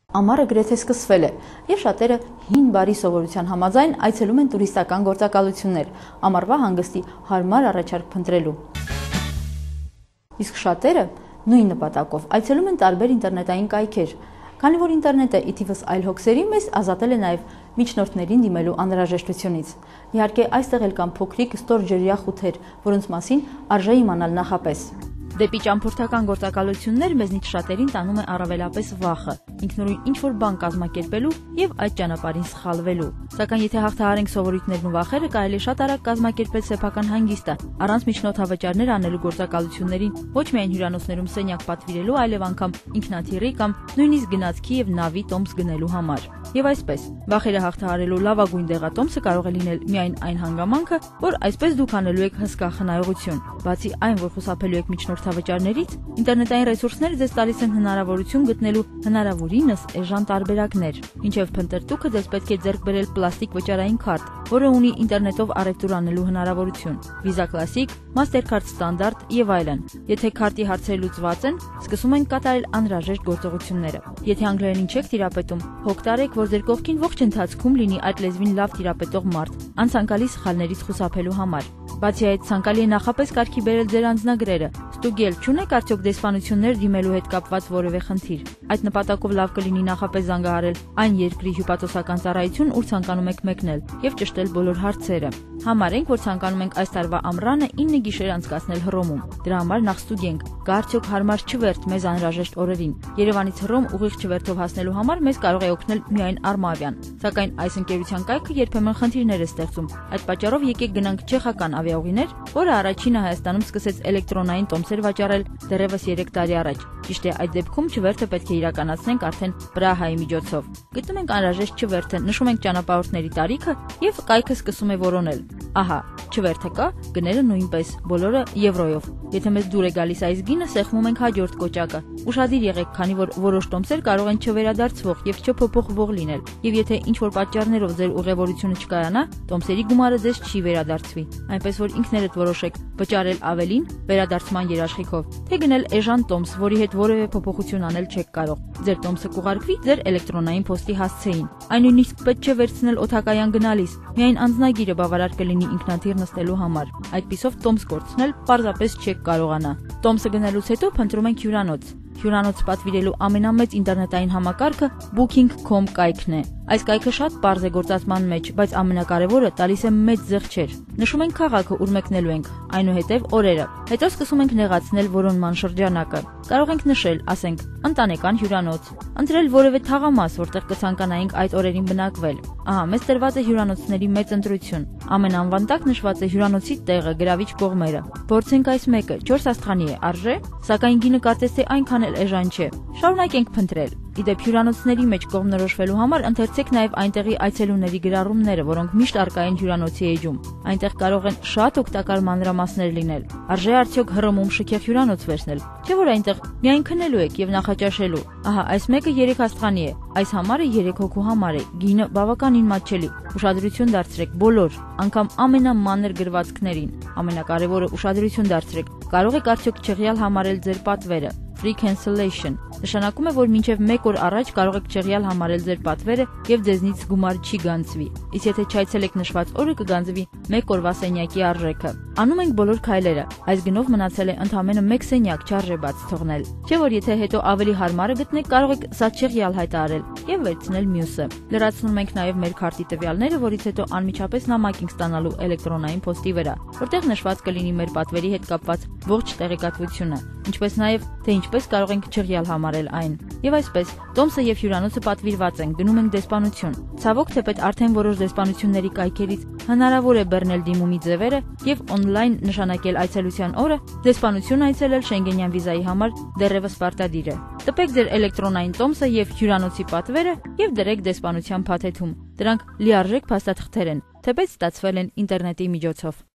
Ամառը գրեթե սկսվել է, եւ շատերը հին բարի սովորության համաձայն այցելում են տուրիստական գործակալություններ, ամառվա հանգստի հարմար առաջարկ փնտրելու։ Իսկ շատերը նույն նպատակով այցելում են տարբեր ինտերնետային կայքեր, քանի որ ինտերնետը ի թիվս այլ հոգսերի մեզ ազատել է նաեւ միջնորդներին դիմելու անհրաժեշտությունից։ Իհարկե, այստեղ էլ կան փոքրիկ ստորջրյա խութեր, որոնց մասին արժե իմանալ նախապես։ Դեպի ճամփորդական գործակալություններ մեզնից շատերին տանում է առավելապես վախը, ինքնուրույն ինչ-որ բան կազմակերպելու եւ այդ ճանապարհին սխալվելու։ Սակայն եթե հաղթահարենք սովորույթներն ու վախերը, կարելի է շատ արագ կազմակերպել սեփական հանգիստը, առանց միջնորդավճարներ անելու գործակալություններին, ոչ միայն հյուրանոցներում սենյակ պատվիրելու, այլև անգամ ինքնաթիռի կամ նույնիսկ գնացքի եւ նավի տոմս գնելու համար։ Եվ այսպես, վախերը հաղթահարելու լավագույն դեղատոմսը կարող է լինել միայն այն հանգամանքը, որ այսպես դուք անելու եք հսկա խնայողություն։ Բացի այն, որ խուսափելու եք միջնորդավճարներից, ինտերնետային ռեսուրսները ձեզ տալիս են հնարավորություն գտնելու հնարավորինս էժան տարբերակներ։ Մինչև փնտրտուքը ձեզ պետք է ձեռք բերել պլաստիկ վճարային քարտ, որը ունի ինտերնետով առևտուր անելու հնարավորություն, Visa Classic, Mastercard Standard եւ այլն։ Եթե քարտի հարցերը լուծված են, սկսում ենք կատարել անհրաժեշտ գործողությունները։ Եթե անգլերենին չեք տիրապետում, հոգ տարեք, որ ձեր կողքին ողջ ընթացքում լինի այդ լեզվին լավ տիրապետող մարդ, անցանկալի սխալներից խուսափելու համար։ Բացի այդ, ցանկալի է նախապես կարգի բերել ձեր անձնագրերը։ Ստուգել չունեք արդյոք դեսպանություններ դիմելու հետ կապված որևէ խնդիր։ Այդ նպատակով լավ կլինի նախապես զանգահարել այն երկրի հյուպատոսական ծառայություն, ուր ցանկանում եք մեկնել, եւ ճշտել բոլոր հարցերը։ Համարենք, որ ցանկանում ենք այս տարվա ամռանը 9 գիշեր անցկացնել Հռոմում։ Դրա համար նախ ստուգենք, կա արդյոք հարմար չվերթ մեզ անհրաժեշտ օրերին։ Երևանից Հռոմ ուղիղ չվերթով հասնելու համար մեզ կարող է օգնել միայն Արմավիան։ Սակայն այս ընկերության կայքը երբեմն խնդիրներ է ստեղծում։ Այդ պատճառով եկեք գնանք չեխական ավիաուղիներ, որը առաջինը Հայաստանում սկսեց էլեկտրոնային տոմսեր վաճառել դեռևս 3 տարի առաջ։ Ճիշտ է, այդ դեպքում չվերթը պետք է իրականացնենք արդեն Պրահայի միջոցով։ Գտնում ենք անհրաժեշտ չվերթը, նշում ենք ճանապարհորդների տարիքը եւ կայքը սկսում է որոնել։ Ահա, չվերթը կա, գները նույնպես, բոլորը եվրոյով։ Եթե մեզ դուր է գալիս այս գինը, սեղմում ենք հաջորդ կոճակը։ Ուշադիր եղեք, քանի որ որոշ տոմսեր կարող են չվերադարձվող եւ չփոփոխվող լինել։ Եվ եթե ինչ-որ պատճառներով ձեր ուղևորությունը չկայանա, տոմսերի գումարը ձեզ չի վերադարձվի։ Այնպես որ ինքներդ որոշեք վճարել ավելին վերադարձման երաշխիքով, թե գնել էժան տոմս, որի հետ որևէ փոփոխություն անել չեք կարող։ Ձեր տոմսը կուղարկվի ձեր էլեկտրոնային փոստի հասցեին։ Այն նույնիսկ պետք չէ վերցնել օդակայան գնալիս, միայն անձնագիրը բավարար կլինի ինքնաթիռ նստելու համար։ Այդպիսով տոմս կորցնել պարզապես չեք կարողանա։ Տոմսը գնելուց հետո փնտրում ենք հյուրանոց։ Հյուրանոց պատվիրելու ամենամեծ ինտերնետային համակարգը Booking.com կայքն է։ Այս կայքը շատ պարզ է գործածման մեջ, բայց ամենակարևորը տալիս է մեծ զեղչեր։ Նշում ենք քաղաքը, ուր մեկնելու ենք, այնուհետև օրերը։ Հետո սկսում ենք նեղացնել որոնման շրջանակը։ Կարող ենք նշել, ասենք, ընտանեկան հյուրանոց, ընտրել որևէ թաղամաս, որտեղ կցանկանայինք այդ օրերին բնակվել։ Ահա, մեզ տրված է հյուրանոցների մեծ ընտրություն։ Ամենանվան տակ նշված է հյուրանոցի տեղը, գրավիչ կողմերը։ Փորձենք այս մեկը, 4 աստղանի է, արժե, սակայն գինը կարծես թե այնքան էլ էժան չէ։ Շարունակենք փնտրել։ Իդեպ հյուրանոցների մեջ կողմնորոշվելու համար ընթերցեք նաև այնտեղի այցելուների գրառումները, որոնք միշտ առկա են հյուրանոցի էջում։ Այնտեղ կարող են շատ օգտակար մանրամասներ լինել։ Արժե արդյոք Հռոմում շքեղ հյուրանոց վերցնել, չէ՞ որ այնտեղ միայն քնելու եք եւ նախաճաշելու։ Ահա, այս մեկը 3 աստղանի է, այս համարը 3 հոգու համար է, գինը բավականին մատչելի։ Ուշադրություն դարձրեք բոլոր, անգամ ամենամանր գրվածքներին։ Ամենակարևորը ուշադրություն դարձրեք։ Կարող եք արդյոք չեղյալ համարել ձեր պատվերը։ Free cancellation նշանակում է, որ մինչև 1 օր առաջ կարող եք չեղյալ համարել ձեր պատվերը եւ ձեզնից գումար չի գանձվի։ Իսկ եթե չայցելեք նշված օրը, կգանձվի 1 օրվա սենյակի արժեքը։ Անում ենք բոլոր քայլերը։ Այս գնով մնացել է ընդամենը 1 սենյակ չարժե բաց թողնել։ Չէ՞ որ եթե հետո ավելի հարմարը գտնեք, կարող եք սա չեղյալ հայտարարել եւ վերցնել մյուսը։ Լրացնում ենք նաեւ մեր քարտի տվյալները, որից հետո անմիջապես նամակ ենք ստանալու էլեկտրոնային փոստի վրա, որտեղ նշված կլինի մեր պատվերի հետ կապված ողջ տեղեկատվությունը, ինչպես նաեւ թե ինչպես կարող ենք չեղյալ համարել այն։ Եվ այսպես, տոմսը եւ հյուրանոցը պատվիրված են, գնում ենք դեսպանություն։ Ցավոք թեպետ արդեն որոշ դեսպանությունների կայքերից հնարավոր է բռնել դիմումի ձևերը եւ օնլայն նշանակել այցելության օրը, դեսպանություն այցելել Շենգենյան վիզայի համար դեռևս պարտադիր է։ Տպեք ձեր էլեկտրոնային տոմսը եւ հյուրանոցի պատվերը եւ դրեք դեսպանության փաթեթում։ Դրանք լիարժեք փաստաթղթեր են, թեպետ ստացվել են ինտերնետի միջոցով։